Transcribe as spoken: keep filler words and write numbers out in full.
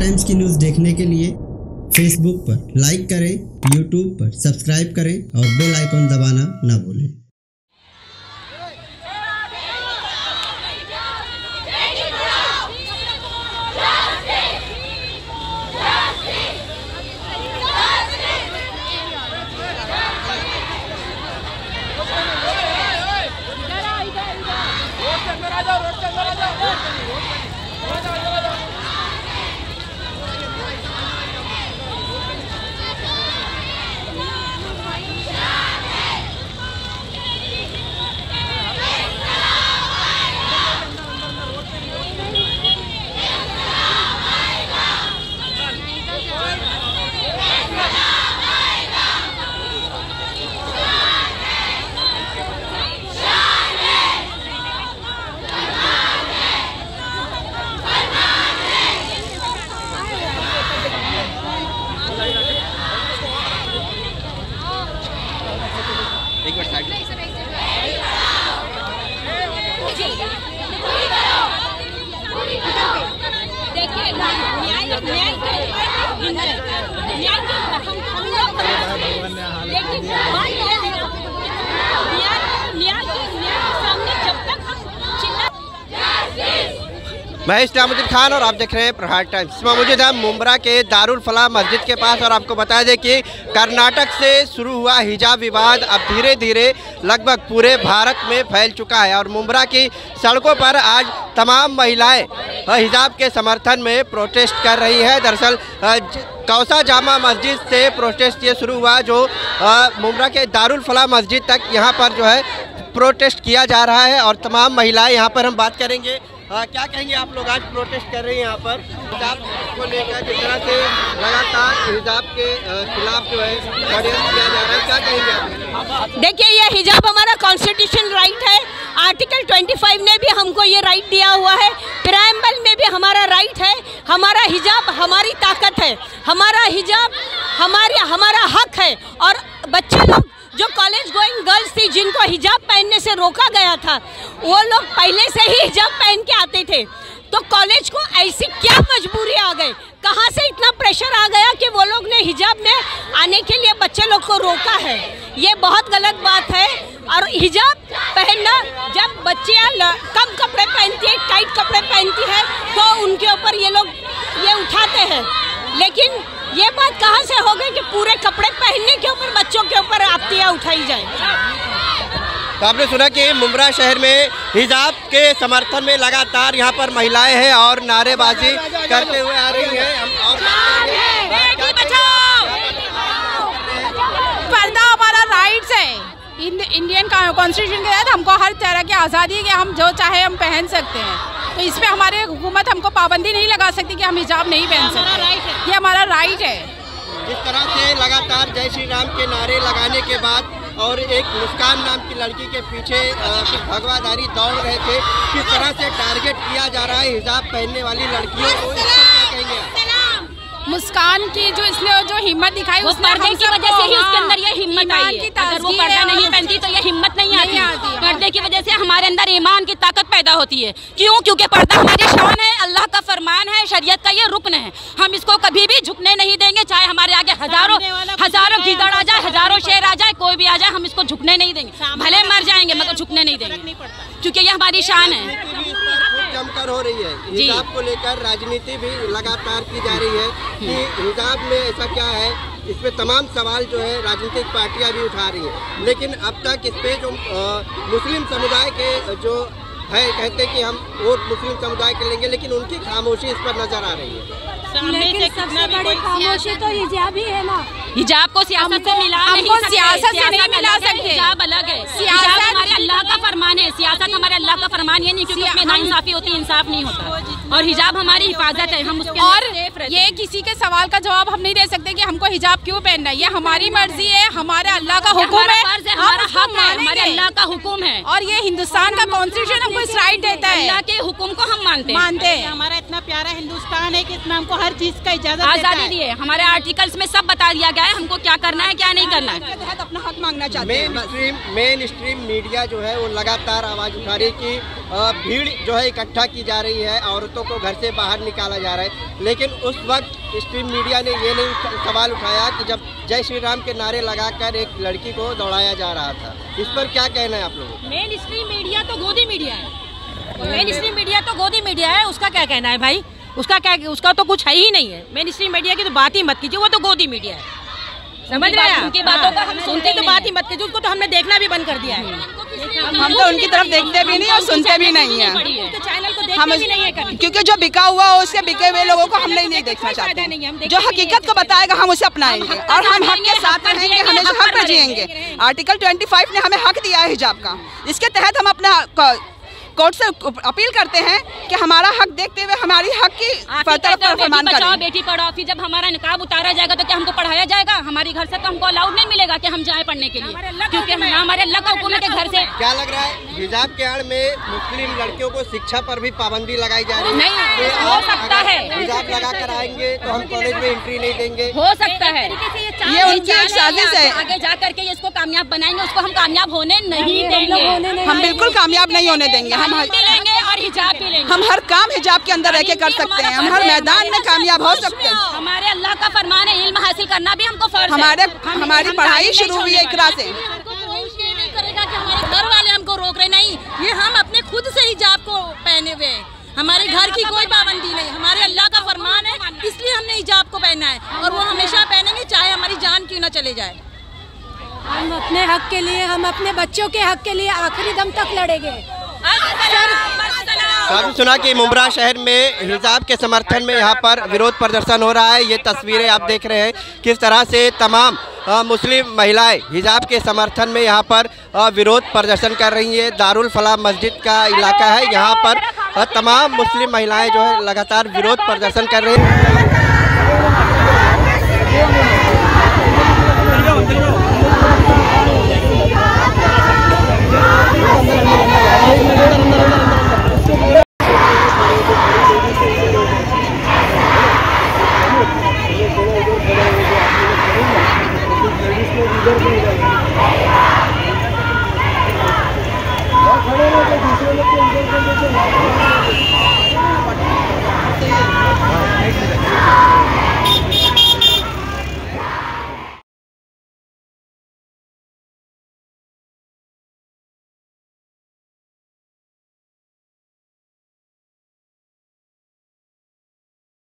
Times की news देखने के लिए फेसबुक पर लाइक करें, यूट्यूब पर सब्सक्राइब करें और बेल आइकन दबाना ना भूलें। एक मिनट साइड देखिए न्याय न्याय मैं इस्लामुद्दीन खान और आप देख रहे हैं प्रहार टाइम्स। इसमें मौजूद है मुंब्रा के दारुल फलाह मस्जिद के पास और आपको बता दें कि कर्नाटक से शुरू हुआ हिजाब विवाद अब धीरे धीरे लगभग पूरे भारत में फैल चुका है और मुंब्रा की सड़कों पर आज तमाम महिलाएं हिजाब के समर्थन में प्रोटेस्ट कर रही है। दरअसल कौसा जामा मस्जिद से प्रोटेस्ट ये शुरू हुआ जो मुंब्रा के दारुल फलाह मस्जिद तक यहाँ पर जो है प्रोटेस्ट किया जा रहा है और तमाम महिलाएं यहाँ पर हम बात करेंगे। आ, क्या कहेंगे आप लोग आज प्रोटेस्ट कर रहे हैं यहाँ पर हिजाब को लेकर, जिस तरह से लगातार हिजाब के खिलाफ जो है षड्यंत्र किया जा रहा है, क्या कहेंगे आप? देखिए ये हिजाब हमारा कॉन्स्टिट्यूशन राइट है। आर्टिकल पच्चीस ने भी हमको ये राइट दिया हुआ है, प्रेम्बल में भी हमारा राइट है। हमारा हिजाब हमारी ताकत है, हमारा हिजाब हमारे हमारा हक है। और बच्चे लोग जो कॉलेज गोइंग गर्ल्स थी जिनको हिजाब पहनने से रोका गया था, वो लोग पहले से ही हिजाब पहन के आते थे, तो कॉलेज को ऐसी क्या मजबूरी आ गई, कहाँ से इतना प्रेशर आ गया कि वो लोग ने हिजाब में आने के लिए बच्चे लोग को रोका है। ये बहुत गलत बात है। और हिजाब पहनना, जब बच्चियाँ कम कपड़े पहनती है, टाइट कपड़े पहनती है, तो उनके ऊपर ये लोग ये उठाते हैं। लेकिन ये बात कहाँ से हो गई कि पूरे कपड़े पहनने के ऊपर बच्चों के ऊपर आपत्तियाँ उठाई जाए। तो आपने सुना कि मुंब्रा शहर में हिजाब के समर्थन में लगातार यहाँ पर महिलाएं हैं और नारेबाजी करते हुए आ रही हैं। पर्दा हमारा राइट्स है, इंडियन कॉन्स्टिट्यूशन के तहत हमको हर तरह की आज़ादी है कि हम जो चाहे हम पहन सकते हैं। तो इसमें हमारे हुकूमत हमको पाबंदी नहीं लगा सकती कि हम हिजाब नहीं पहन सकते, ये हमारा राइट है। जिस तरह से लगातार जय श्री राम के नारे लगाने के बाद और एक मुस्कान नाम की लड़की के पीछे कुछ भगवाधारी दौड़ रहे थे, किस तरह से टारगेट किया जा रहा है हिजाब पहनने वाली लड़कियों को, इस पर क्या कहेंगे आप? मुस्कान की जो इसने जो हिम्मत दिखाई, उस पर्दे की वजह से ही उसके अंदर ये हिम्मत आई है। अगर वो पर्दा नहीं पहनती तो ये हिम्मत नहीं आती। पर्दे की वजह से हमारे अंदर ईमान की ताकत पैदा होती है। क्यों? क्योंकि पर्दा हमारी शान है, अल्लाह का फरमान है, शरीयत का ये रुकन है। हम इसको कभी भी झुकने नहीं देंगे, चाहे हमारे आगे हजारों हजारों गीदड़ आ जाए, हजारों शेर आ जाए, कोई भी आ जाए, हम इसको झुकने नहीं देंगे। भले मर जाएंगे मगर झुकने नहीं देंगे, क्योंकि ये हमारी शान है। जमकर हो रही है हिजाब को लेकर, राजनीति भी लगातार की जा रही है कि हिजाब में ऐसा क्या है, इस पे तमाम सवाल जो है राजनीतिक पार्टियां भी उठा रही हैं। लेकिन अब तक इस पे जो आ, मुस्लिम समुदाय के जो है कहते कि हम वोट मुस्लिम समुदाय के लेंगे, लेकिन उनकी खामोशी इस पर नजर आ रही है। लेकिन सबसे बड़ी खामोशी तो हिजाब ही है ना। हिजाब को सियासत से मिला नहीं सकते, सियासत से नहीं मिला सकते। हिजाब अलग है, सियासत हमारे अल्लाह का फरमान है, सियासत हमारे अल्लाह का फरमान, ये नहीं क्योंकि उसमें नाइंसाफी होती है, इंसाफ नहीं होता। और हिजाब हमारी हिफाजत है, हम उसके और ये किसी के सवाल का जवाब हम नहीं दे सकते कि हमको हिजाब क्यों पहनना है। ये हमारी मर्जी है, हमारे अल्लाह का हुक्म है, हमारा हक है, हमारे अल्लाह का हुक्म है। और ये हिंदुस्तान का कॉन्स्टिट्यूशन हमको इस राइट देता है, अल्लाह के हुक्म को हम मानते मानते हैं। हमारा इतना प्यारा हिंदुस्तान है कि इसमें हमको हर चीज का इजाजत आजादी दी है। हमारे आर्टिकल्स में सब बता दिया गया है हमको क्या करना है क्या नहीं करना है। अपना हक मांगना चाहते हैं। Mainstream mainstream media जो है वो लगातार आवाज उठा रही है कि भीड़ जो है इकट्ठा की जा रही है, औरतों को घर से बाहर निकाला जा रहा है। लेकिन उस वक्त स्ट्रीम मीडिया ने ये नहीं सवाल उठाया कि जब जय श्री राम के नारे लगाकर एक लड़की को दौड़ाया जा रहा था। इस पर क्या कहना है आप लोगों को? मेन स्ट्रीम मीडिया तो गोदी मीडिया है, मेन स्ट्रीम मीडिया तो गोदी मीडिया है, उसका क्या कहना है भाई? उसका क्या, उसका तो कुछ है ही नहीं है। मेन स्ट्रीम मीडिया की तो बात ही मत कीजिए, वो तो गोदी मीडिया है। समझ रहे हैं? उनकी बातों का हम सुनते तो बात ही मत कीजिए, उसको तो हमने देखना भी बंद कर दिया है। हम तो उनकी तरफ देखते भी नहीं और सुनते भी नहीं है, चैनल को देखते भी नहीं है कभी। क्योंकि जो बिका हुआ हो उसके बिके हुए लोगों को हम नहीं, नहीं देखना चाहते। जो हकीकत को बताएगा हम उसे अपनाएंगे और हम हक के साथ रहेंगे, हमेशा हक में जिएंगे। आर्टिकल पच्चीस ने हमें हक दिया है हिजाब का, इसके तहत हम अपना कोर्ट से अपील करते हैं कि हमारा हक देखते हुए हमारी हक की फरमान करें। बेटी पढ़ाओ, फिर जब हमारा निकाब उतारा जाएगा तो क्या हमको पढ़ाया जाएगा? हमारी घर से तो हमको अलाउड नहीं मिलेगा कि हम जाए पढ़ने के लिए, क्योंकि हमारे अल्लाह का हुक्म है कि घर से। क्या लग रहा है हिजाब के आड़ में मुस्लिम लड़कियों को शिक्षा पर भी पाबंदी लगाई जा रही है? नहीं हो सकता है, हिजाब लगा कर आएंगे तो हम कॉलेज में एंट्री नहीं देंगे, हो सकता है। ये उनकी एक साजिश है, आगे जा करके इसको कामयाब बनाएंगे, उसको हम कामयाब होने नहीं देंगे। हम बिल्कुल कामयाब नहीं होने देंगे। हम लेंगे और हिजाब भी लेंगे। हम हर काम हिजाब के अंदर रह के कर सकते हैं, हम हर मैदान में कामयाब हो सकते हैं। हमारे अल्लाह का फरमान है, इल्म हासिल करना भी हमको फर्ज है। हमारे हमारी पढ़ाई शुरू हुई है इकरा से। नहीं करेगा कि हमारे घर वाले हमको रोक रहे, नहीं, ये हम अपने खुद से हिजाब को पहने हुए हैं। हमारे घर की कोई पाबंदी नहीं, हमारे अल्लाह का फरमान है, इसलिए हमने हिजाब को पहना है और वो हमेशा पहनेंगे, चाहे हमारी जान क्यों ना चले जाए। हम अपने हक के लिए, हम अपने बच्चों के हक के लिए आखिरी दम तक लड़ेंगे। आपने सुना कि मुंब्रा शहर में हिजाब के समर्थन में यहाँ पर विरोध प्रदर्शन हो रहा है। ये तस्वीरें आप देख रहे हैं किस तरह से तमाम आ, मुस्लिम महिलाएं हिजाब के समर्थन में यहाँ पर आ, विरोध प्रदर्शन कर रही हैं। दारुल फलाह मस्जिद का इलाका है, यहाँ पर आ, तमाम मुस्लिम महिलाएं जो है लगातार विरोध प्रदर्शन कर रही हैं।